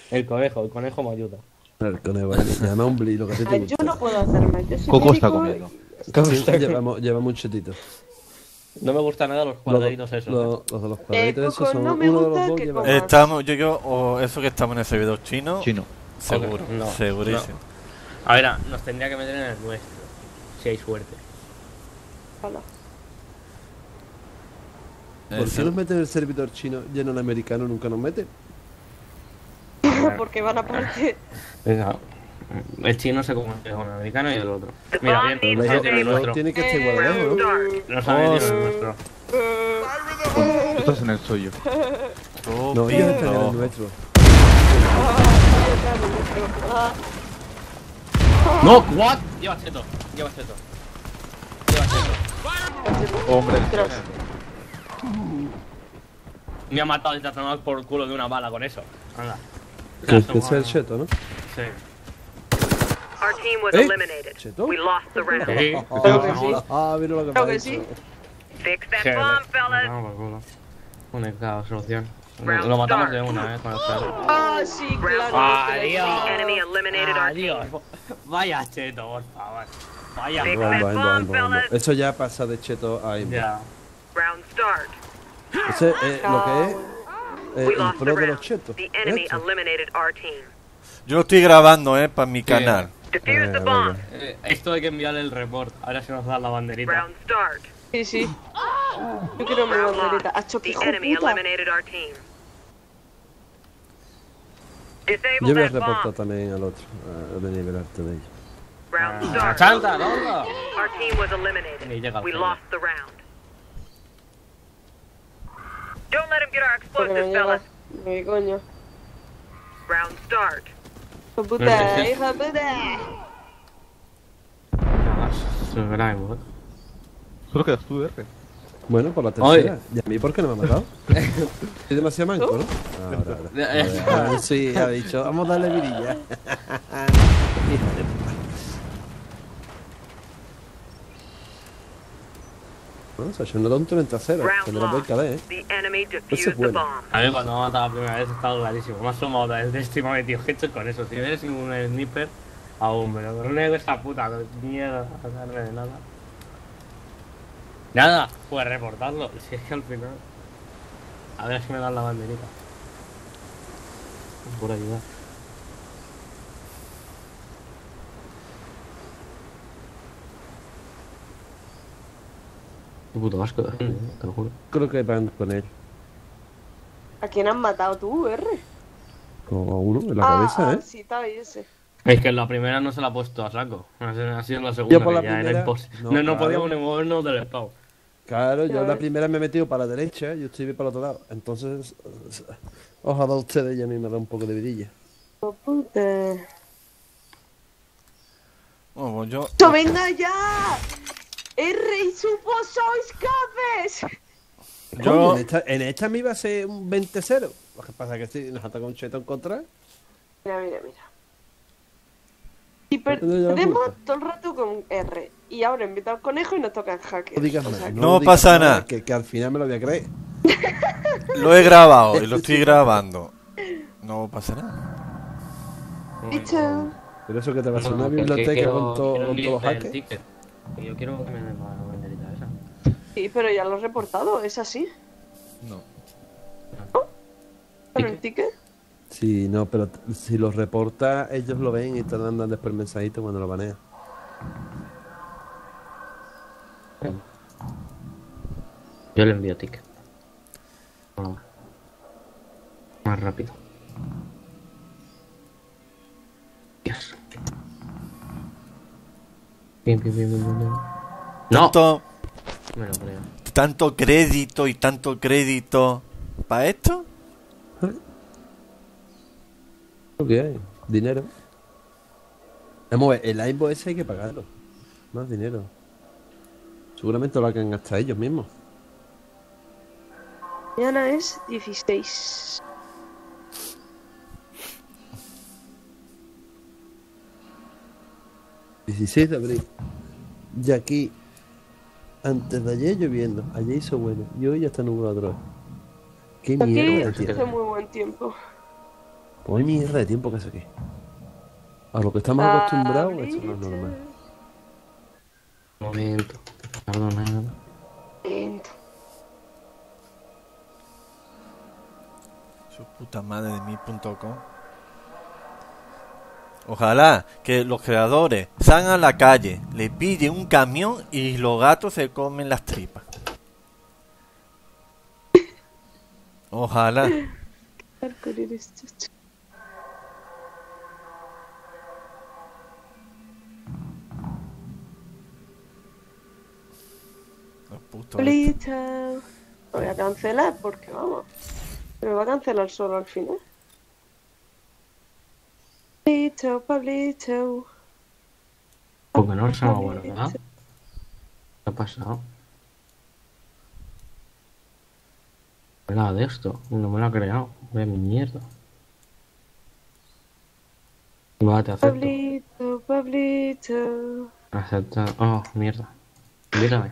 El conejo me ayuda. El conejo, llama un bli, lo que a ti te Ay, yo gusta. no puedo hacer más. Yo soy Coco está médico comiendo. Sí, llevamos un chetito. No me gustan nada los Los, cuadraditos esos. los de los cuadraditos esos Coco, son no me uno de los gusta dos que lleva. comas. Estamos, o eso que estamos en el servidor chino. Chino. Seguro, No, segurísimo. A ver, nos tendría que meter en el nuestro. Si hay suerte. Hola. ¿Por qué nos meten en el servidor chino y en el americano nunca nos meten? Porque van a parte. Venga. El chino se comunica con el americano y el otro. Mira, bien, Pero nos ha metido en el eso nuestro. tiene que estar igual de lejos, ¿no? Nos ha metido en el nuestro. Tú estás en el suyo. No, ellos están en el nuestro. ¡No! ¿What? Lleva cheto. Lleva cheto. Lleva cheto. Hombre. Me ha matado el tomado por culo de una bala con eso. Anda. Que es el cheto, ¿no? Sí. Our team was ¿Eh? eliminated. ¿Cheto? We lost the round. Sí. Creo que sí. Ah, mira lo que Creo me ha que dicho. sí. Fix that Sí, bomb, fellas. Vamos por culo. Única solución. Round Lo matamos de start. una, con el perro. Ah, sí, claro. Adiós. Enemy eliminated our Adiós. team. Vaya cheto, por favor. Vaya. Fix Bueno, that bueno, bomb, bueno, bueno. fellas. Eso ya pasa de cheto a imbo. Ya. Round start. Ese es lo que es We el lost the pro de los round. chetos. The enemy Esto. eliminated our team. Yo lo estoy grabando, para mi canal. Defuse the venga. bomb. Esto hay que enviarle el report. Ahora se nos da la banderita. Round start. Sí, sí. Yo quiero mi Round banderita. lost. ¡Hacho, The hijo enemy puta! eliminated our team. Yo Disable voy a that reportar bomb. también al otro, a nivelarte de ellos. Round ¡Ah, start. ¡Chanta, tonto! Our team was Ni eliminated. llega al We fondo. lost the round. Don't let him get our Porque me explosives, llega. fellas. Mi coño. Round start. ¡Hijo de puta! ¡Hijo de puta! Subscribe, Solo quedas tú, R. Bueno, por la tercera. ¿Y a mí por qué no me ha matado? Es demasiado manco, ¿no? Ahora. Sí, ha dicho, vamos a darle virilla. Hijo de puta. Bueno, se ha hecho un tonto en el trasero. Round Tendrá por lost. calé, ¿eh? The enemy Ese defused es the bueno. bomb. A ver, cuando me ha matado la primera vez he estado clarísimo. Me ha sumado otra vez de estima metido hecho con eso. Si eres un sniper, aún, pero con esa puta mierda, no darle de nada. Nada, pues reportarlo. Si es que al final. A ver si me dan la banderita. Por ayudar. Qué puto asco de gente, te lo juro. Creo que van con él. ¿A quién has matado tú, R? Con uno en la cabeza, ¿eh? Sí, está ahí ese. Es que en la primera no se la ha puesto a saco. Ha sido en la segunda. Yo por Que la ya era primera- imposible. no, No, claro. podíamos ni movernos del spawn. Claro, yo Ya la ves. primera me he metido para la derecha, yo estoy para el otro lado. Entonces, ojalá ustedes y a mí me da un poco de vidilla. ¡Hijo de puta! Bueno, pues yo. ¡No, venga ya! ¡R y supo sois cafés! Coño, en esta me iba a ser un 20-0. Lo que pasa es que si nos ataca un cheto en contra. Mira, mira, mira. Y No te doy la perdemos culpa. todo el rato con R. Y ahora invita al conejo y nos toca el hacker. No digas O nada. sea, No digas pasa nada. Que al final me lo voy a creer. Lo he grabado y lo estoy grabando. No pasa nada. Bicho. Pero eso que te va a hacer una Que biblioteca quiero- con, quiero con todos los enviarte el hackers. ticket. Que yo quiero que me den la banderita esa. Sí, pero ya lo he reportado, es así. No. ¿Con el ticket? Sí, no, pero si los reporta, ellos lo ven y te mandan después el mensajito cuando lo banean. Yo le envío ticket. Ahora. Más rápido. Dios. Bien, bien, bien, bien, bien, bien. ¡No! Tanto, Me lo creo. tanto crédito y tanto crédito. ¿Para esto? Lo que hay, dinero. Vamos a ver, el aimbot ese hay que pagarlo. Más dinero. Seguramente lo hagan hasta ellos mismos. Mañana es 16. ...16 de abril. Y aquí, antes de ayer lloviendo, ayer hizo bueno, y hoy ya está nublado otra vez. Qué Aquí mierda, hace tío. muy buen tiempo. Como hay mierda de tiempo que hace aquí. A lo que estamos acostumbrados, esto no es normal. Un momento. Perdonad. Su puta madre de mi.com. Ojalá que los creadores salgan a la calle, le pillen un camión y los gatos se comen las tripas. Ojalá. Pablito. Lo voy a cancelar porque vamos. Me va a cancelar solo al final. Pablito, Pablito. Porque no se llama bueno, ¿verdad? ¿Qué ha pasado? Nada de esto, no me lo ha creado. Ve mi mierda. Vale, te acepto. Pablito, Pablito. Acepta. Oh, mierda. Mírame.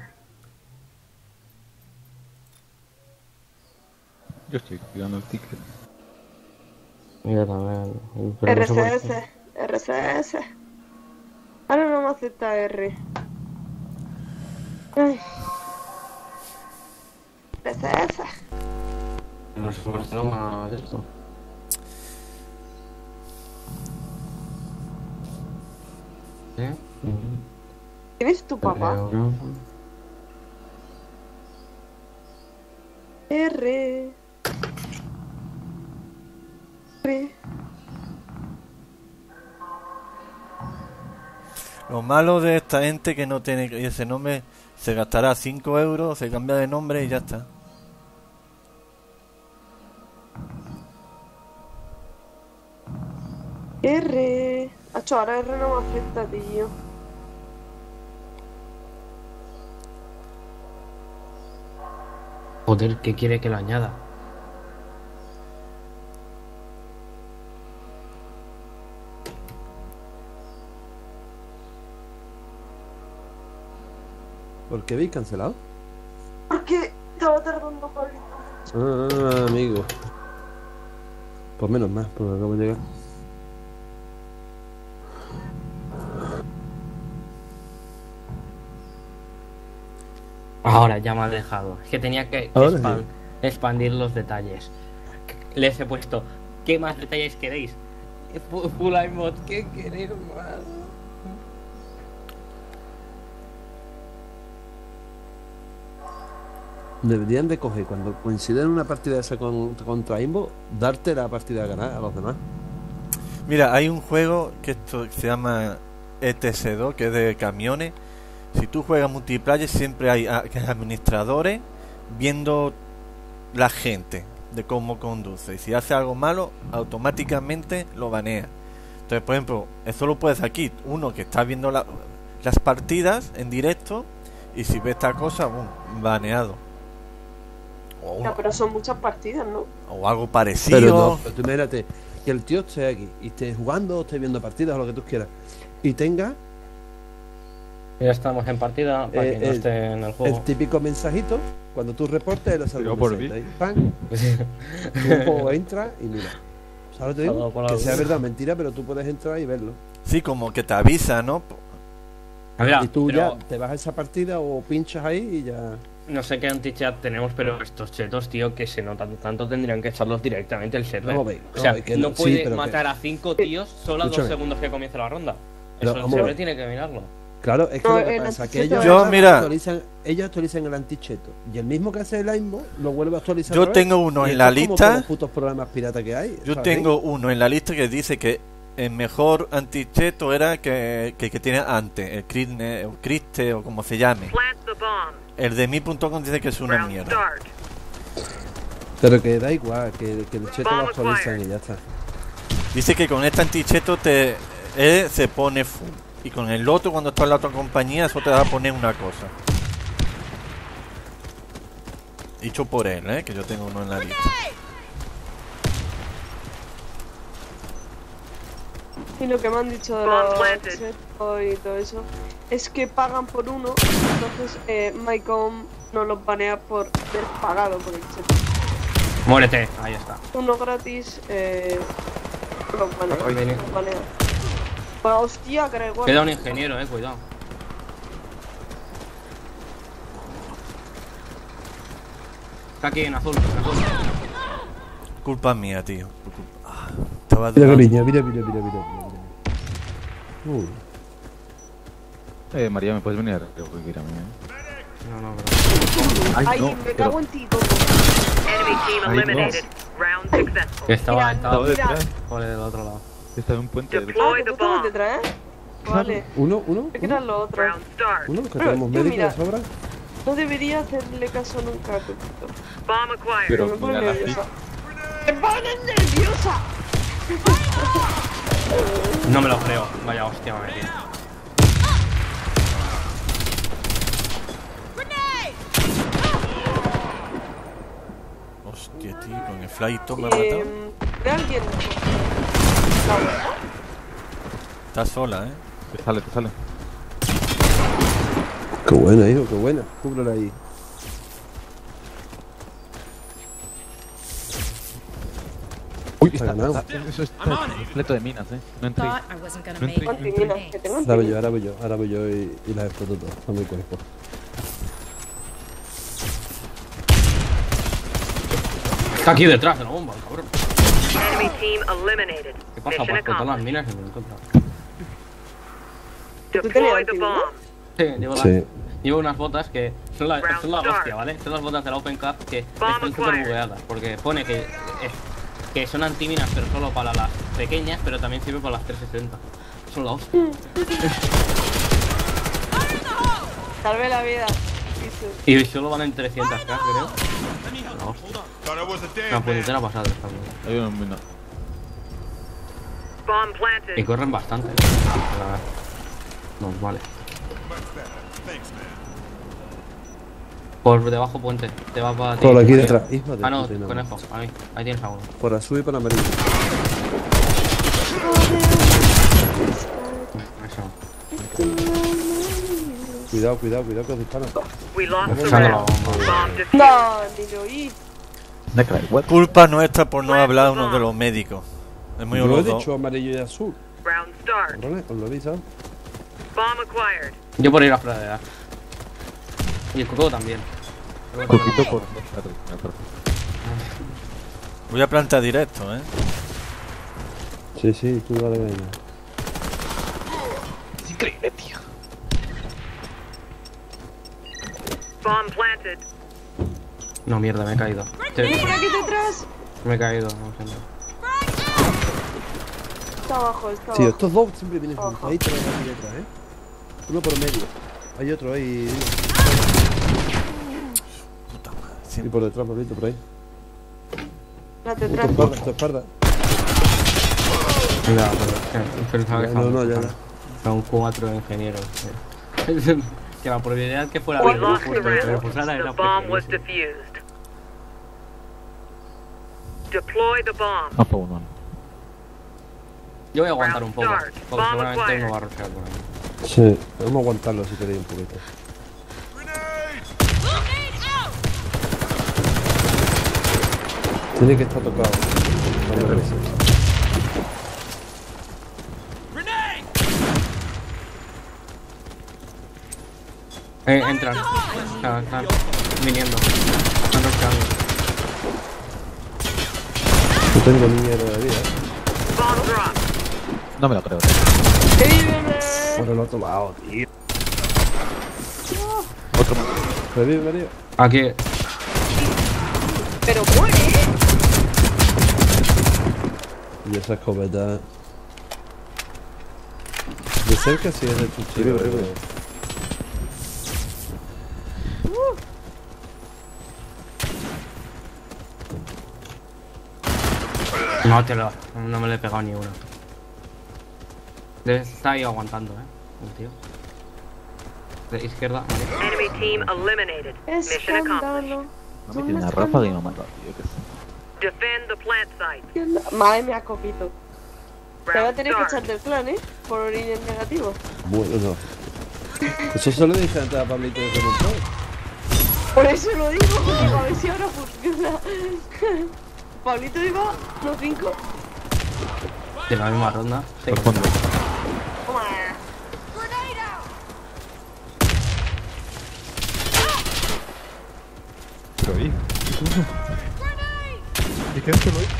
Yo estoy cuidando el ticket. Mira también. Pero no sé por RCS, qué. RCS. Ahora no me acepta R. Ay. RCS. No sé por qué no me ha de esto. ¿Eh? ¿Quién es tu papá? R. R. Lo malo de esta gente que no tiene ese nombre, se gastará 5 euros, se cambia de nombre y ya está. R. Acho, ahora R no me afecta, tío. Joder, ¿qué quiere que lo añada? ¿Por qué habéis cancelado? Porque estaba tardando Pablito. Ah, amigo. Pues menos más, porque acabo de llegar. Ahora ya me ha dejado. Es que tenía que Ahora sí. expandir los detalles. Les he puesto, ¿qué más detalles queréis? Full iMod, ¿qué queréis más? Deberían de coger, cuando coinciden una partida esa contra Imbo, darte la partida a ganar a los demás. Mira, hay un juego que esto se llama ETS2, que es de camiones. Si tú juegas multiplayer, siempre hay administradores viendo la gente de cómo conduce. Y si hace algo malo, automáticamente lo banea. Entonces, por ejemplo, eso lo puedes aquí. Uno que está viendo las partidas en directo, y si ve esta cosa, ¡bum!, baneado. O, Ya, pero son muchas partidas, ¿no? o algo parecido. Pero no, pero tú imagínate que el tío esté aquí y esté jugando, esté viendo partidas o lo que tú quieras, y tenga Ya estamos en partida para que no esté en el juego. el típico mensajito cuando tú reportes el Pero por ahí, ¡pam! Un juego entra y mira, ¿sabes lo que te digo? Que sea verdad o mentira, pero tú puedes entrar y verlo. Sí, como que te avisa, ¿no? Mira, Y tú pero ya te vas a esa partida o pinchas ahí y ya. no sé qué anti-chat tenemos, pero estos chetos, tío, que se notan tanto, tendrían que echarlos directamente el server. No, ve, o sea, no, que no no, puede sí, pero matar que- a 5 tíos solo a 2 Escúchame. segundos que comience la ronda. Pero, Eso el vamos a server ver. tiene que mirarlo. Claro, es que No, lo que el pasa es que anticheto ellos, Yo, mira. ellos actualizan el anticheto y el mismo que hace el Aimbo lo vuelve a actualizar. Yo otra vez. tengo uno Y en la esto es como lista. todos los putos programas pirata que hay. Yo ¿sabes? tengo uno en la lista que dice que el mejor anticheto era que tiene antes, el Criste o como se llame. Plant the bomb. El de mi.com dice que es una Round mierda. start. Pero que da igual, que el cheto lo actualizan y ya está. Dice que con este anticheto se pone full. Y con el otro, cuando está en la otra compañía, eso te va a poner una cosa. Dicho por él, que yo tengo uno en la lista. Y lo que me han dicho de los chetos y todo eso es que pagan por uno, entonces Mycom no los banea por haber pagado por el cheto. Muérete, ahí está. Uno gratis, Los banea, los banea. Pues hostia, que era igual. Queda un ingeniero, cuidado. Está aquí en azul, en azul. Culpa mía, tío. Estaba Mira, dudando. cariño, mira. María, ¿me puedes venir a recoger a mí? No, pero... Ay, no, me pero- cago en ti, tonto. Enemy team eliminated. Round successful. Que estaba Mira, mira. por el otro lado. Está en un puente. Ah, Deploy que the tú estabas bomb. detrás, ¿eh? Vale. Uno, ¿Qué eran los otros? Round start. que Pero, tenemos yo, médicos mira. de sobra. No debería hacerle caso nunca a Tutito. Bomb acquired. Pero Me pone mira la nerviosa. ¡Me pone nerviosa! No me lo creo. Vaya hostia, me metí. Hostia, tío, con el flyito me ha matado. ¿De alguien? Está sola, Te sale. Qué buena, hijo, qué buena. Cúbrela ahí. Uy, Está ganado. Eso está completo de minas, No entré. Thought I wasn't gonna No make entré. Mira, que tengo Ahora voy yo y las exploto todas. A mi cuerpo. Está aquí detrás de la bomba, el cabrón. Enemy team eliminated. ¿Qué pasa? Mission Para explotar las accomplished. minas y me encuentro. Deploy the bomb. Sí, llevo unas botas que son la hostia, ¿vale? Son las botas de la Open Cup que están súper bugueadas. Porque pone que son antiminas, pero solo para las pequeñas, pero también sirve para las 360. Son la hostia. Salve la vida. Y solo van en 300k, creo. La hostia. Una puñetera pasada esta mierda. Hay una mina. Bomb Y planted. corren bastante. La verdad. No, vale. Por debajo puente, te va para ti. Por aquí detrás. Hijo de Ah, no, puta, no. conejo, a mí. Ahí tienes a uno. Por azul y por amarillo. Eso. Cuidado que os disparan. We lost the Usando la round. bomba. Bomb defused. No, ni lo oí. Culpa nuestra por no hablar a uno de los médicos. Es muy Yo he oloroso. dicho amarillo y azul. Round start. Cabrones, os lo he avisado. Bomb acquired. Yo por ir a pradear. Y el coco también. Poquito por. Voy a plantar directo, Sí, tú dale venga. Es increíble, tío. Bomb planted. No, mierda, me he caído. Por aquí detrás. Me he caído, no sé. Está abajo, está Sí, abajo. estos dos siempre vienen juntos. Ojo. Ahí tres aquí detrás, Uno por medio. Hay otro ahí. Puta madre. Y Siempre. por detrás, Pablito, por ahí. Espérate, Tu detrás. espalda. Ya, pero pensaba que No, estaban- ya. Son 4 ingenieros. Que la probabilidad que fuera We de lost the que me round. pulsara The era bomb was pequeñísima. defused. Deploy the bomb. Ah, por uno. Yo voy a aguantar un poco, Round porque start. seguramente Bomb uno va a rushear por ahí. Sí, vamos a aguantarlo si queréis un poquito. Tiene que estar tocado. Varias veces. Entran. Están viniendo. Están rusheando. No tengo ni mierda de vida. Bomb drop. No me lo creo. ¡Revíveme! Por el otro lado, tío. Otro más. Revive, María. Aquí. Pero muere. Y esa escopeta. De cerca sí es de tu chico. No me le he pegado ni una. Está ahí aguantando, el tío. De izquierda, vale. Enemy team eliminated. Mission accomplished. Escándalo. No me tiene una ráfaga y me ha matado, tío. ¿Qué es? Defend the plant site. Madre mía, Copito. Te voy a Round tener que echar start. del clan, por origen negativo. Bueno, no. Eso se lo dije antes a Pablito de montón. Por eso lo digo, porque a ver si ahora funciona. Pablito iba, no 5. De la misma ronda. Sí. Por fondo. Pero ahí. ¿Y qué hace lo hizo?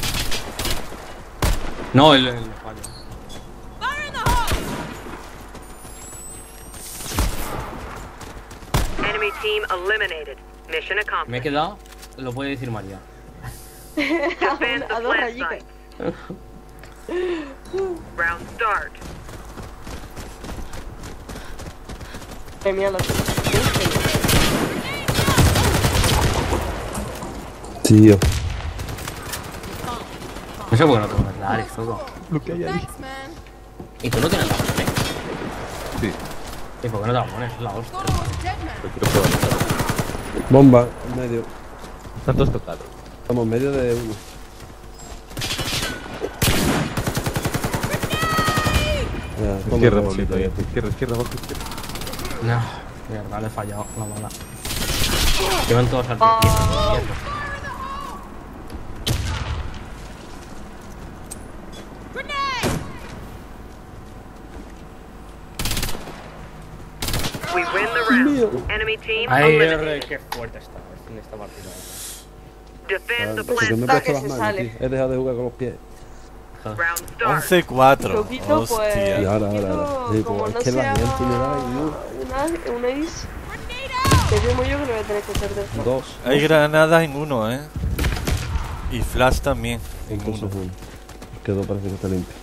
No, el fallo. Enemy team eliminated. Mission Me he accomplished. quedado, lo puede decir María. Defend the A dos plant rayitas. site. Round start. Premia los. Tío. No sé por qué no tengo que dar esto. Lo que hay ahí. Y tú no tienes la pones. Sí, ¿Y por qué no te la pones? Es la hostia. lo quiero probar. Bomba, en medio. Están todos tocados. Estamos en medio de uno. Ya, toma Izquierda, el Pablito, ahí. bolsito. Izquierda, abajo, izquierda. No, mierda, le he fallado la bala. Llevan todos al principio. We win the round. Enemy team Ay, eliminated. qué fuerte está en esta partida. Defend the ¿Por qué plant me he Está site. que puesto las se manos, sale. tío? He dejado de jugar con los pies. Round start. 11-4. Poquito, Hostia. pues. Y ahora. Sí, Como pues, no es que la sea gente me da y un ace. Te temo yo que lo voy a tener que hacer de esto. dos. Hay granadas en uno, Y flash también en Entonces uno. uno. Quedó, parece que está limpio.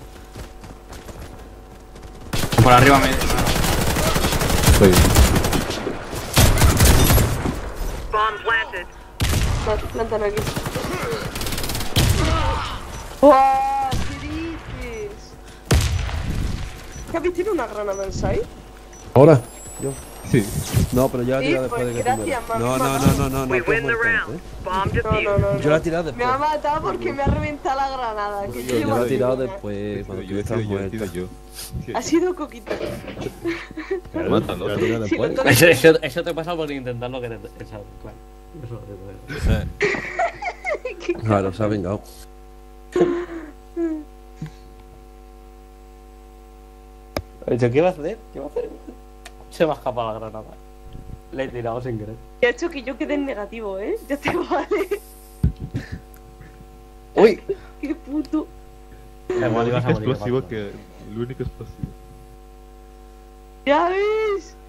Por arriba me. Estoy. Bomb planted. Plantan aquí. ¡Wow! ¿Qué dices? ¿Javi tiene una granada en side? Ahora. Yo. Sí. No, pero yo la Sí, tiré después de que pues, tú mueras. gracias, No, mamá. We que win the muerto, round. Bomb defused. No. Yo la tiré Me ha después. matado porque me ha reventado la granada. Que Yo llevo la he aquí tirado una. después, cuando tú Yo he estabas sido muerto. yo. Ha sido Coquito. Mátalo. La tiré Si después. no te- Eso te pasa por intentar lo que te. Eso, claro. Sí. Claro, se ha vengado. ¿Qué va a hacer? ¿Qué va a hacer? Se me ha escapado la granada. Le he tirado sin querer. He hecho que yo quede en negativo, ¿eh? Ya te vale. ¡Uy! Qué puto. Igual ibas a morir. explosivo que... El único explosivo. Ya ves.